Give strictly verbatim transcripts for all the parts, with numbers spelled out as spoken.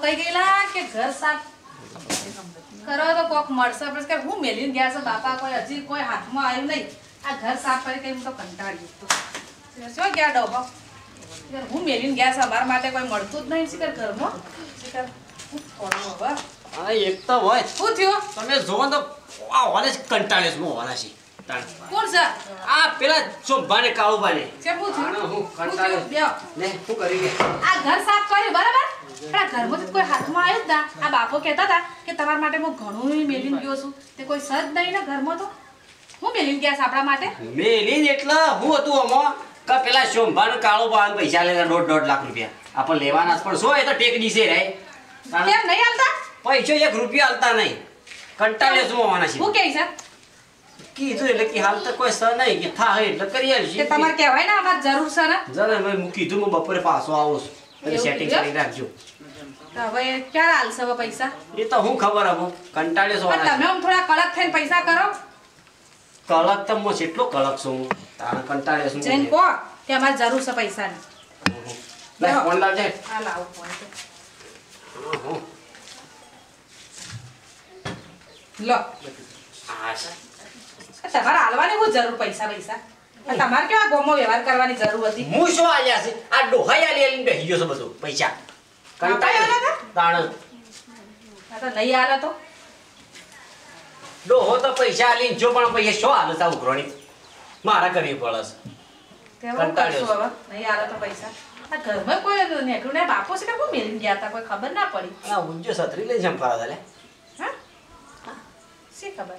કઈ ગયેલા કે ઘર સાફ કરો તો કોક મળશે પછી કે હું મેલીને ગયા છે બાપા કોઈ હજી કોઈ હાથમાં આવ્યું નહીં આ ઘર સાફ કરી કઈ હું તો કંટાળી ગયો શું ગયા ડોહો હું મેલીને ગયા છે અમારા માટે કોઈ મળતું જ નહીં શિખર ઘરમાં શિખર હું થોડું હવે હા એક તો હોય શું થયું તમે જોવો તો આ વાલે કંટાળે છે હોવાના છે કોણ છે આ પેલા ચોંભાને કાળુબાને છે હું થયું હું હું કંટાળે થયું બેહો ને શું કરી લે આ ઘર સાફ કર્યું બરાબર પણ આ ઘરમાં કોઈ હાથમાં આવ્યું જ ના આ બાપો કહેતા હતા કે તમારા માટે હું ઘણું મેલીને ગયો છું તે કોઈ સજ નહીં ને ઘરમાં તો હું મેલીને ગયા છે આપણા માટે મેલીન એટલે હું હતું આમાં કે પેલા ચોંભાને કાળુબાને પૈસા લેતા દોઢ દોઢ લાખ રૂપિયા આપણે લેવાના પણ શું એ તો ટેક દીશે રે કેમ નહીં હાલતા પૈસો એક રૂપિયા હાલતા નહીં કંટાળે શું હોવાના છે હું કહે છે કીધું એટલે કે હાલ તો કોઈ સ નહીં કે થા હે એટલે કરી આલશી કે તમારે કહેવાય ને અમારે જરૂર છે ને જરા મેં હું કીધું હું બપોરે પાછો આવું છું એટલે એવું સેટિંગ કીધું? કરી રાખજો તો હવે ક્યારે હાલશે હવે પૈસા એ તો હું ખબર હવે કંટાળે છો પણ તમે આમ થોડા કડક થઈને પૈસા કરો કલક તો હું કેટલો કલક છું તાણ કંટાળે છું જઈને કહો કે અમારે જરૂર છે પૈસાની લે ફોન લાવજે આ લાવો ફોન તો. લો આ તમારે હાલવાની હું જરૂર પૈસા પૈસા આ તમારે કેવા ગોમો વ્યવહાર કરવાની જરૂર હતી હું શું આલ્યા છે આ ડોહાઈ આલી આલીને બેસી ગયો છે બધું પૈસા ડોહાઈ આલ્યા કંટાળે હતા? તાણ આ તો નહીં હાલે તો ડોહો તો પૈસા આલીને જો પણ પૈસા શું હાલે તા ઉઘરાણી મારા કરવી પડે છે કેવું કંટાળ્યો કરશું હવે નહીં હાલે તો પૈસા આ ઘરમાં કોઈ નેકરું ને બાપો છે કે કોઈ મેલીને ગયા હતા કોઈ ખબર ના પડી આ ઊંજો છત્રી લઈ જમ ફરા લે હા શી ખબર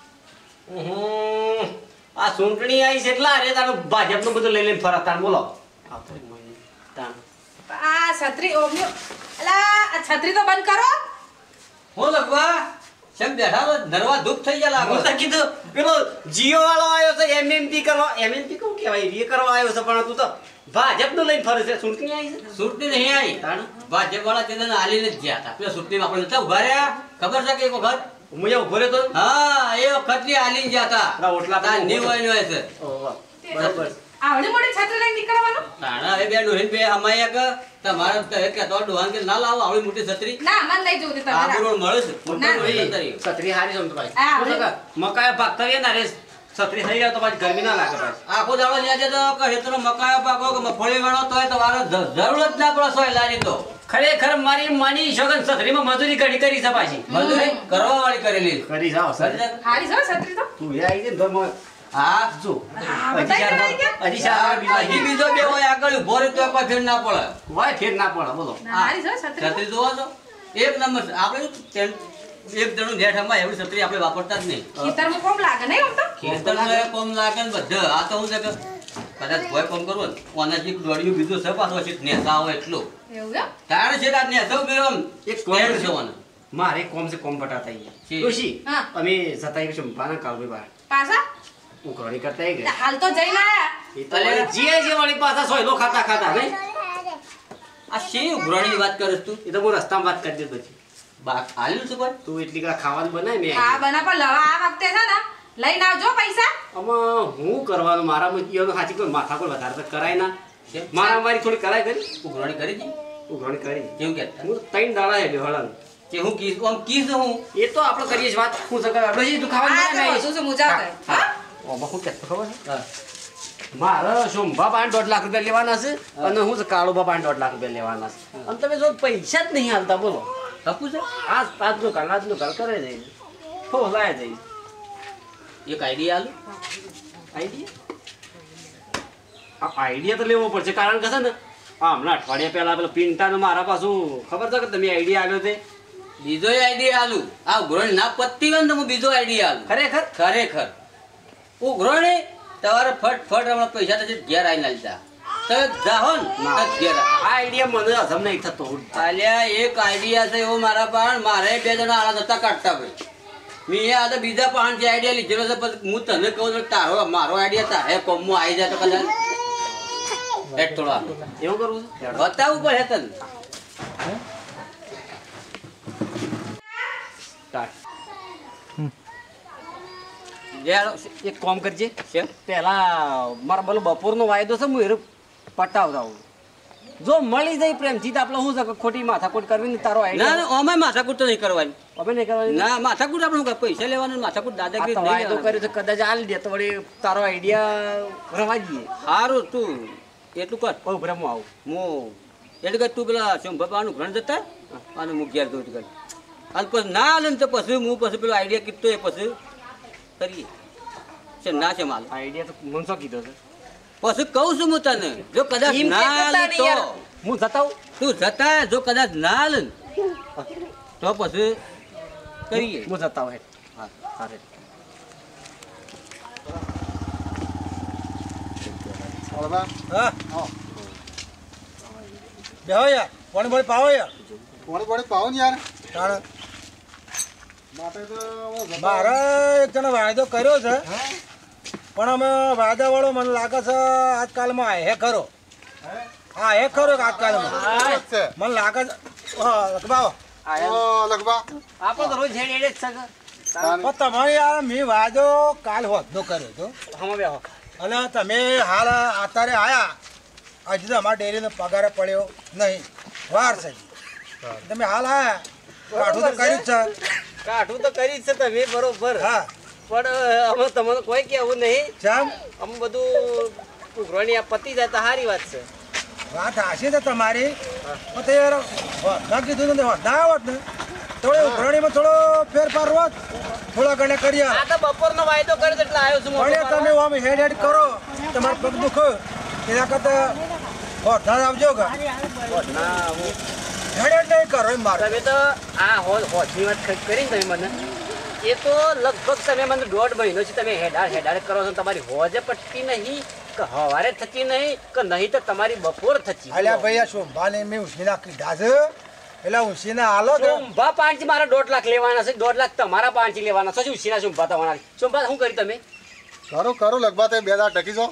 હમ આ ચૂંટણી આવી છે એટલે અરે તારું ભાજપનું બધું લઈ લઈને ફરા તાણ બોલો આવતો જ મને તાણ આ છત્રી ઓમ્યો અલા આ છત્રી તો બંધ કરો હું લખવા કેમ બેઠા તો નરવા દુઃખ થઈ ગયા લાગો હું તો કીધું પેલો જીઓ વાળો આવ્યો છે એમએમપી કરવા એમએમપી કોણ કહેવાય રે કરવા આવ્યો છે પણ તું તો ભાજપનું લઈને ફરે છે ચૂંટણી આવી છે સુરતી નહીં આવી તાણ ભાજપ વાળા તે દિન આલીને જ ગયા હતા પેલા સુરતીમાં આપણે નતા ઉભા રહ્યા ખબર છે કે એક વખત હું અહીંયા ઉભો રહ્યો તો હા એ વખત ની આલીને ગયા હતા આ ઓટલા પર તાર ઉભો નહીં હોય ને હોય છે ઓહ, બરાબર આવડી મોટી છત્રી લઈને નીકળવાનું તાણા એ બે ડોહીન બે અમાયા કે તમારે તો એ કહેતો ડોહાન કે ના લાવો આવડી મોટી છત્રી ના મને નહીં જોતી આ તમારે રોડ મળે છે મોટો ના. રોડ છત્રી. છત્રી હારી સમજો ભાઈ આ શું હવે- છે કે મકાઈ ભાગતા રહીએ ને રે છત્રી થઈ જાય તો પાછી ગરમી ના લાગે પાછી આખો દાડો ન્યા જતો કે હેતરો મકાયો પાકો કે મગફળી વાળો તોય તમારે જ- જરૂર જ ના પડે સોય લારી તો ખરેખર મારી માની શોગન છત્રીમાં મજૂરી ઘણી કરી છે પાછી મજૂરી કરવા વાળી કરેલી કરી જાઓ સર હારી જો છત્રી તો તું એ આવી ને તો મ- હા જો હા, હજી બતાવી ચાર દેવાય કે? હજી ચાર બીજા હજી બીજો બે હોય આગળ ઉભો રહે તો કોઈ ફેર ના પડે હોય ફેર ના પડે બોલો ના, હારી જો છત્રી તો. છત્રી જોવો છો એક નંબર છે. આપણે શું તેલ- એક જણું જેઠ અમાય એવી છત્રી આપણે વાપરતા જ નહીં ખેતરમાં કોમ લાગે નહીં આમ તો ખેતરનો એ કોમ લાગે ને બધે આ તો હું છે કે કદાચ ભોય કોમ કરવો ને ઓનાથી દોડ્યું બીજું છે પાછો છે નેસા હોય એટલું એવું એમ તારે છે આ નેસો ગયો આમ એક એક કોમ સ્ટેન્ડ છે. છે ઓને. મારે કોમ છે કોમ પટાતા જી. અહીંયા ડોશી હા. અમે જતા એક ચંપાના કાળભાઈ બહાર પાછા ઉઘરાણી કરતા આઈ ગયા હાલ તો જઈને આયા એ તો વળી જીએ જે વાળી પાછા સોયલો ખાતા ખાતા નહીં આ શી ઉઘરાણીની વાત કરે છે તું એ તો હું રસ્તામાં વાત કરી દે પછી બા હાલ્યું છે કોઈ તું એટલી કડા ખાવાનું બનાય મેં હા બના પણ લવા આ વખતે છે ને લઈને આવજો પૈસા આમાં હું કરવાનું મારામાં ઈયોનો સાચી કોઈ માથા કોઈ વધારે તો કરાય ના કેમ? મારા મારી થોડી કરાય કરી ઉઘરાણી કરી હતી ઉઘરાણી કરી કેવું કહેતા હું ત્રણ દાડા હેડ્યો હળંગ કે હું કીસ આમ કીસ હું એ તો આપણે કરીએ છીએ વાત હું સકા આપણે તું ખાવાનું આ બનાય તો શું છે મુજા કરે હા ઓમાં હું કહેતો ખબર છે હા. મારે શોભા પાંચ દોઢ લાખ રૂપિયા લેવાના છે અને હું છે કાળુબા પાંચ દોઢ લાખ રૂપિયા લેવાના છે અને તમે જો પૈસા જ નહીં હાલતા બોલો તપુ છે આજ આજનું કાલ આજનું કાલ કરે જઈ હો લાય જઈ એક આઈડિયા આલું આઈડિયા આ આઈડિયા તો લેવો પડશે કારણ કે છે ને આ હમણાં અઠવાડિયા પહેલા પેલો પિન્ટાનો મારા પાછું ખબર છે કે તમે આઈડિયા આવ્યો તે બીજો આઈડિયા આલું આ ઉઘરાણી ના પત્તી હોય ને તો હું બીજો આઈડિયા આલું ખરેખર ખરેખર ઉઘરાણી તમારે ફટ ફટ હમણાં પૈસા તો ઘેર આવીને આલતા તો જાહો ને તો ઘેર આવ. આ આઈડિયા મને હજમ નહીં થતો આલ્યા એક આઈડિયા છે એવો મારા પાસે મારે બે જણા આળા નતા કાઢતા ભાઈ મેં આ તો બીજા પાસેથી આઈડિયા લીધેલો છે પછી હું તને કહું છું તારો મારો આઈડિયા તારે કોમમાં આવી જાય તો કદાચ હેઠ થોડો આપો. એવું કરવું છે બતાવવું પડે તને સ્ટાર્ટ લે હાલો. એક કામ કરજે છે? પેલા મારા બોલો બપોરનો વાયદો છે હું એ પટાવતા આવું જો મળી જાય પ્રેમથી તો આપણે શું છે કે ખોટી માથાકૂટ કરવી ને તારો ના આઈડિયા ના અમે માથાકૂટ તો નહીં કરવાની અમે નહીં કરવાની ના માથાકૂટ આપણે શું કરે? પૈસા લેવાનું ને માથાકૂટ આ દાદાગીરી તો નહીં વાયદો લેવાનો. કર્યો તો કદાચ આલી દે તો વળી તારો આઈડિયા રવા દઈએ સારું તું એટલું કર બહુ ભ્રમો આવું હું એટલે કે તું પેલા શંભાનું ઘણ જતા અને હું ઘેર દઉં કરી અને પછી ના હાલે ને તો પછી હું પછી પેલો આઈડિયા કીધો એ પછી કરીએ છે ના છે માલ આઈડિયા તો મને શું કીધો છે પછી કહું છું હું તને જો કદાચ એમ ના કહેતા હાલે નહીં તો યાર. હું જતા આવું તું જતા જો કદાચ ના હાલે ને તો પછી કરીએ હું જતા આવું હેડ. હા હા હેડ. ઓળબા હા બેહો યાર પાણી પાણી પાવો યાર પોણી પોણી પાવો ને યાર તાણે માટે તો હું જતો મારે એક જણે વાયદો કર્યો છે પણ અમે વાયદાવાળો મને લાગે છે આજકાલમાં હે ખરો હે? હા હે ખરો કે આજકાલમાં કેવો જ છે મને લાગે છે હા લખબાવો ઓ લખબા આપણે તો રોજ હેડ હેડ જ છે કે. તાન- પણ તમારે યાર મેં વાયદો કાલ હોતનો કર્યો હતો હમણાં બેહો અને તમે હાલ અત્યારે આયા હજી તો અમારા ડેરીનો પગાર પડ્યો નહીં વાર છે તમે હાલ આયા કાઠું તો કર્યું જ છે કાઠું તો કરી જ છે તમે બરોબર હા પણ અમે તમને કોઈ કહેવું નહીં જેમ અમે બધું ઉઘરાણી આ પતી જાય તો સારી વાત છે વાત હાશી છે તમારી પણ તે યાર ના કીધું ને ના આવત ને થોડો ઉઘરાણીમાં થોડો ફેરફાર હોત થોડા ઘણા કરીએ આ તો બપોરનો વાયદો કર્યો તો એટલે આવ્યો છું પણ મોટો તમે આમ હેડ હેડ કરો તમારે પગ દુખો એના કરતા હોઠા આવજો કે પાડવા. ના હું હેડ હેડ નહીં કરો એમ મારે તમે તો આ હોલ હોજની વાત ખ- કરી ને તમે મને એ તો લગભગ તમે મને દોઢ મહિનો છે તમે હેડાડ હેડાડ કરો છો તમારી હોજે પટતી નહીં કે હવારે થતી નહીં કે નહીં તો તમારી બપોર થતી અલ્યા ભાઈ આ શોભાને મેં ઉછીના કીધા છે એટલે ઉછીના હાલો કે શુંભા પાંચી મારા દોઢ લાખ લેવાના છે દોઢ લાખ તમારા પાંચી લેવાના છે શું ઉછીના શુંભા થવાના શુંભા શું કરી તમે કરું કરું લખબા તે બે દાડા ટકી જો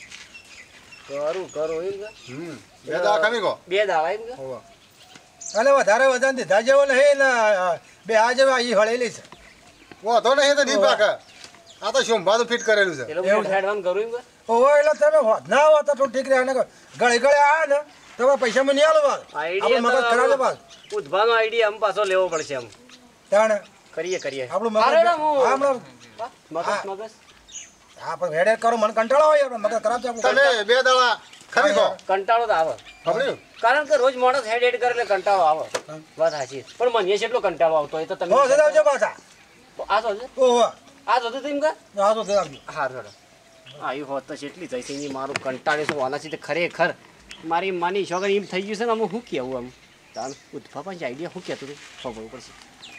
કરું કરું એમ કે? હમ બે દાડા ખમી ગો બે દાવા એમ કે? હોવા અને વધારે વધારે દીધા જેવો નહીં ને અ, બે આ જેવા ઈ હળેલી છે વાંધો નહીં તો નહીં પાકે આ તો શોભા ફિટ કરેલું છે એટલે એવું હું હેડવાનું કરું એમ કે? ઓહો એટલે તમે હોત ના હોત તો ઠીક રહે ને ગળે ગળે આ ને તમે પૈસા મને નહીં આલો બાદ આપણું મગજ ખરાબ બાદ ઉધભાનો આઈડિયા આમ પાછો લેવો પડશે એમ તાણે કરીએ કરીએ આપણું અરે મગજ ના, હું- હા હમણાં મગજ હા. મગજ હા પણ હેડે કરો મને કંટાળો હોય આપણે મગજ ખરાબ છે આપણું તમે બે દાડા ખમી ગો કંટાળો તો આવે ખબર્યું કારણ કે રોજ માણસ હેડ હેડ કરે એટલે કંટાળો આવે વાત સાચી પણ મને છે એટલો કંટાળો આવતો હોય તો તમે હો સદા આવજો પાછા આ તો છે ઓહો આ તો હતું એમ કે હા તો સદા આવજો હા રડો આવ્યું હોત તો એટલી થઈ છે એની મારું કંટાળે શું આના છે ખરેખર મારી માની છોકરી એમ થઈ ગયું છે ને આમ શું કહેવું આમ તાન ઉદ્ભા પણ આઈડિયા શું કહેતું હતું ખબર પડશે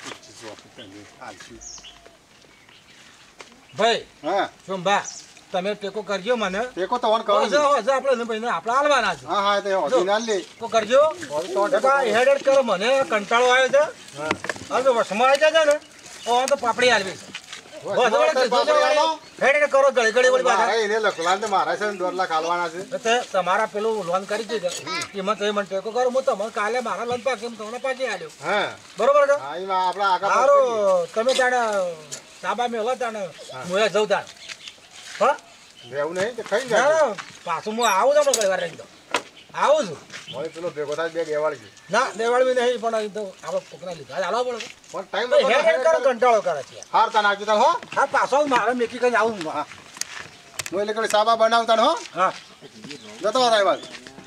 ભાઈ હા શું બા તમે ટેકો કરજો મને ટેકો તો વન કરો હજો હજો આપણે ભાઈ આપણે હાલવાના છે હા હા તે ઓરિજિનલ લે તો કરજો હેડ હેડ કરો મને કંટાળો આવ્યો છે હવે તો વસમાં આવી જાય છે ને તો તો પાપડી હાલવી હેડ હેડ કરો ગળી ગળી વળી પાછા મારા એને લખલા ને મારા છે ને દોઢ લાખ હાલવાના છે એટલે તમારા પેલું લોન કરી દીધું એમાં તમે મને ટેકો કરો હું તમને કાલે મારા લોન પાક એમ તમને પાછી આલ્યો હા બરોબર છે હા એમાં આપણા આગળ સારું તમે તાણે સાબા મેલો તાણે હું જઉં તાણ હા રહેવું નહીં કે ખાઈ ના જાય ના, પાછું હું આવું છું આપણે વાર તો આવું છું હવે પેલો ભેગો થાય બે દેવાળ છે ના દેવાળવી નહીં પણ અહીં તો આપણે કોકના લીધા હાલવા પડે પણ ટાઈમ તો હેડ હેડ કરો કંટાળો કરે છે હાર તને આવજો તાર હો હા પાછો મારે મેકી કઈ આવું હું. હા હું એટલે કઈ સાબા બનાવતા ને હો હા જતો હતા એ વાત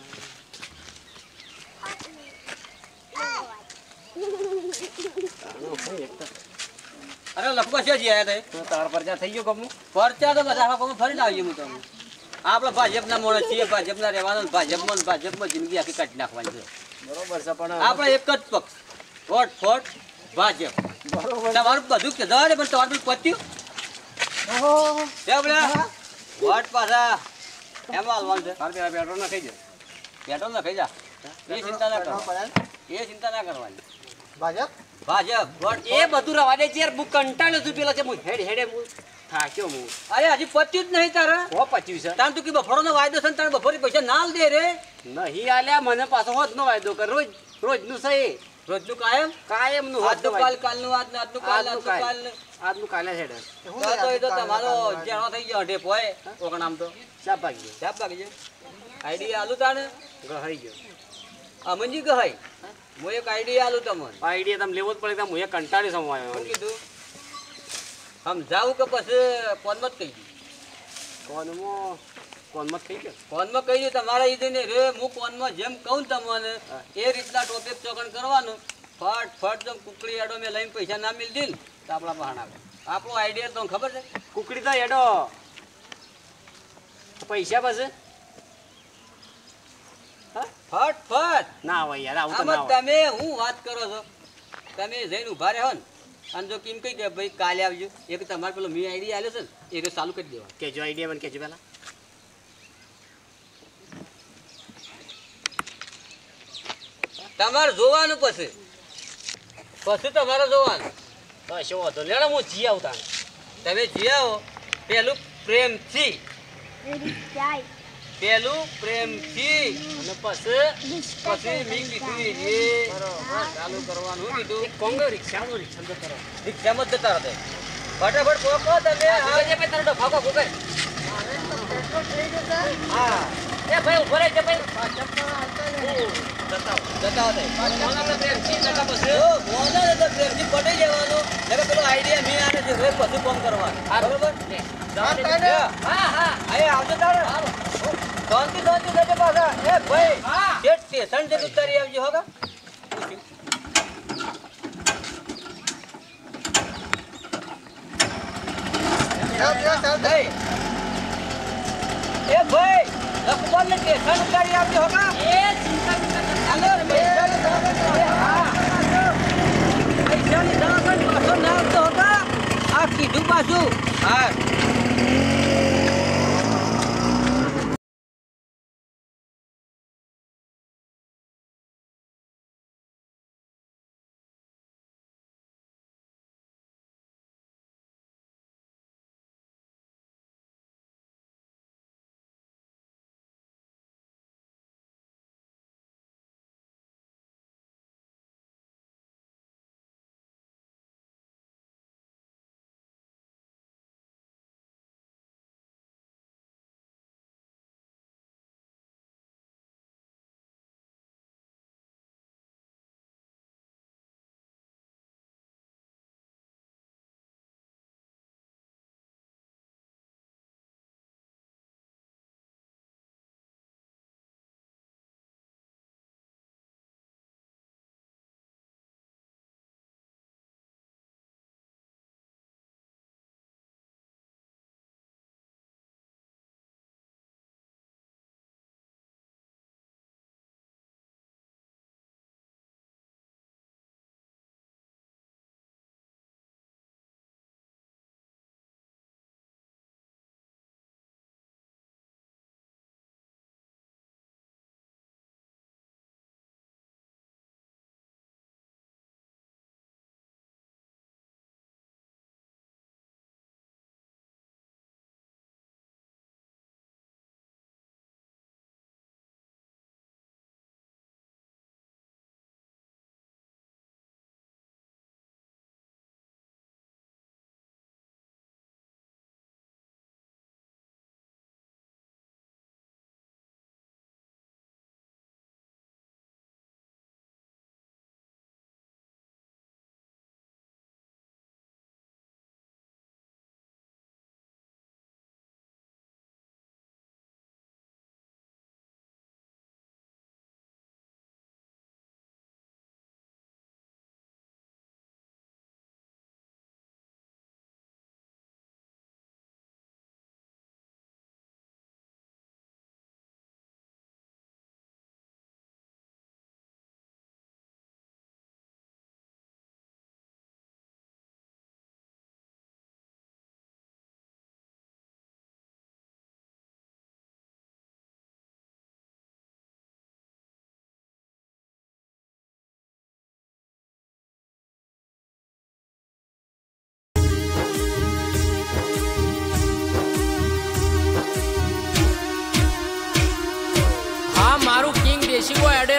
અરે લખવા છે જી આયા તો તાર પરચા થઈ ગયો કમનું પરચા તો બધા આખા ફરી લાવીએ હું તમને આપણે ભાજપના માણસ છીએ ભાજપના રહેવાનું ભાજપમાં ને ભાજપમાં જિંદગી આખી કાઢી નાખવાની છે બરોબર છે પણ આપણે એક જ પક્ષ વોટ ફોટ ભાજપ બરોબર તમારું બધું કે દવાને પણ તમારું પત્યું કેમ લે વોટ પાછા એમાં હાલવાનું છે તાર પેલા પેટ્રોલ ના ખાઈ જાય પેટ્રોલ ના ખાઈ જા એ ચિંતા ના કરવાની એ ચિંતા ના કરવાની ભાજપ ભાજપ વોટ એ બધું રવા દે છે યાર હું કંટાળ્યો છું પેલા છે હું હેડ હેડે હું થાક્યો હું અરે હજી પત્યું જ નહીં તારે હો પચ્યું છે તાર તું કે બફોરનો વાયદો છે ને તારે બફોરી પૈસા ના આલ દે રે નહીં આલ્યા મને પાછો હોત નો વાયદો કર રોજ રોજનું છે એ. રોજનું કાયમ કાયમ નું હોત આજનું કાલ કાલનું આજનું આજનું કાલ આજનું કાલ આજનું કાલે હેડે તો એ તો તમારો જેણો થઈ ગયો ઢેપ હોય કોકણ આમ તો શાપ ભાગી સાહેબ લાગી જાય આઈડી આલુ તાને ગયો ગહરી ગયો અમનજી કહે હું એક આઈડિયા આલું તમને. આઈડિયા તમે લેવો જ પડે. હું એ કંટાળી શું સમવાયો કીધું સમજાવું કે પછી કોનમાં જ કહી દઉં? કોનમાં કોનમાં થઈ ગયો. કોનમાં કહી દઉં તમારા ઈ ને રે હું કોનમાં જેમ કહું તમને એ રીતના ટોપિક ચોકન કરવાનું. ફટ ફટ જો કુકડી આડો મેં લઈને પૈસા ના મિલ દીન તો આપણા બહાના આવે. આપણો આઈડિયા તમને ખબર છે? કુકડી તો એડો પૈસા પાસે ફટ ફટ ના હોય યાર, આવું તો ના આમાં હોય. તમે હું વાત કરો છો? તમે જઈને ઉભા રહો ને અને જો કેમ કહી કે ભાઈ કાલે આવજો, એક તમારે પેલો મેં આઈડિયા આલ્યો છે ને એ રીતે ચાલુ કરી દેવા. કેજો આઈડિયા મને કેજો પેલા. તમારે જોવાનું પછી પછી તમારે જોવાનું. કશો વાંધો નહીં. લેડો હું જી આવતા. તમે જીયાઓ પેલું પ્રેમથી, પેલું પ્રેમથી અને પછી પછી મેં કીધું એ ચાલુ કરવાનું. શું કીધું? કોંગો રિક્ષાનો રિક્ષા તો કરો. રિક્ષામાં જ જતા રહો. ફટાફટ પહોંચો તમે. હા એ ભાઈ ઉભો રહેજે ભાઈ. જતા હતા. જો મોના ને તો પ્રેમથી પટાઈ જવાનું. એટલે પેલો આઈડિયા મેં આને છે હવે પછી કામ કરવાનું. બરોબર? હા હા અહીંયા આવજો તારે. શાંતિ શાંતિ જજે પાછા. એ ભાઈ સ્ટેટ સ્ટેશન જેટલું ઉતારી આવજો. હોગા એ ભાઈ લખમણ ને સ્ટેશન ઉતારી આવજો. હોગા એ ચિંતા ચિંતા કરતા હાલો પૈસાની દવાખાને. હા પૈસાની દવાખાને પાછો ના આવતો. હોગા આ કીધું પાછું. હા દેશી એડ